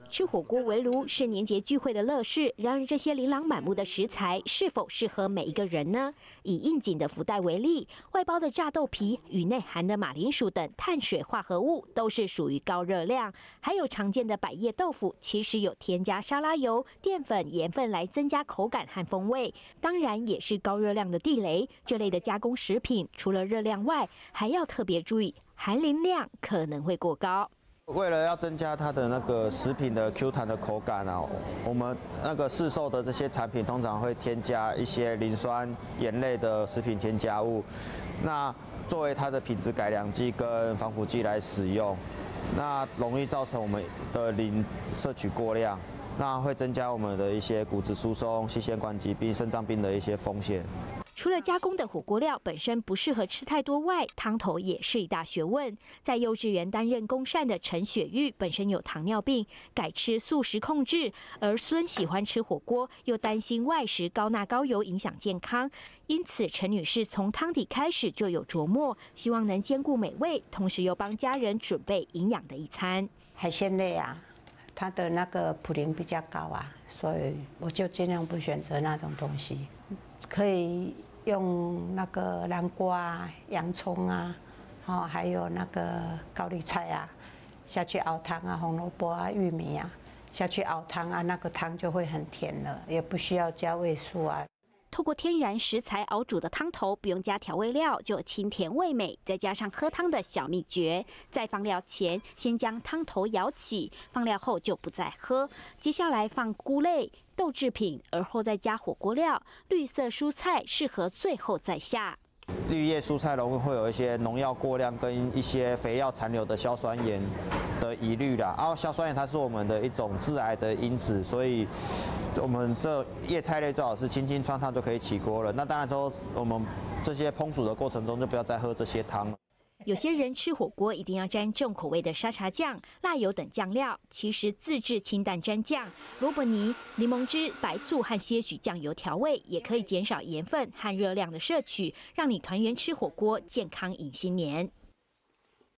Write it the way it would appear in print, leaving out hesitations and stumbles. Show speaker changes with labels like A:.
A: 吃火锅围炉是年节聚会的乐事，然而这些琳琅满目的食材是否适合每一个人呢？以应景的福袋为例，外包的炸豆皮与内含的马铃薯等碳水化合物都是属于高热量，还有常见的百叶豆腐，其实有添加沙拉油、淀粉、盐分来增加口感和风味，当然也是高热量的地雷。这类的加工食品除了热量外，还要特别注意含磷量可能会过高。
B: 为了要增加它的那个食品的 Q 弹的口感啊，我们那个市售的这些产品通常会添加一些磷酸盐类的食品添加物，那作为它的品质改良剂跟防腐剂来使用，那容易造成我们的磷摄取过量，那会增加我们的一些骨质疏松、心血管疾病、肾脏病的一些风险。
A: 除了加工的火锅料本身不适合吃太多外，汤头也是一大学问。在幼稚园担任公膳的陈雪玉本身有糖尿病，改吃素食控制，而孙喜欢吃火锅，又担心外食高钠高油影响健康，因此陈女士从汤底开始就有琢磨，希望能兼顾美味，同时又帮家人准备营养的一餐。
C: 海鲜类啊，它的那个普林比较高啊，所以我就尽量不选择那种东西。可以用那个南瓜啊、洋葱啊，还有那个高丽菜啊，下去熬汤啊，红萝卜啊、玉米啊，下去熬汤啊，那个汤就会很甜了，也不需要加味素啊。
A: 透过天然食材熬煮的汤头，不用加调味料，就清甜味美，再加上喝汤的小秘诀。在放料前，先将汤头舀起，放料后就不再喝。接下来放菇类、豆制品，而后再加火锅料。绿色蔬菜适合最后再下。
B: 绿叶蔬菜容易会有一些农药过量跟一些肥药残留的硝酸盐的疑虑啦。硝酸盐它是我们的一种致癌的因子，所以我们这叶菜类最好是轻轻穿烫就可以起锅了。那当然之后我们这些烹煮的过程中就不要再喝这些汤了。
A: 有些人吃火锅一定要沾重口味的沙茶酱、辣油等酱料，其实自制清淡蘸酱、萝卜泥、柠檬汁、白醋和些许酱油调味，也可以减少盐分和热量的摄取，让你团圆吃火锅，健康迎新年。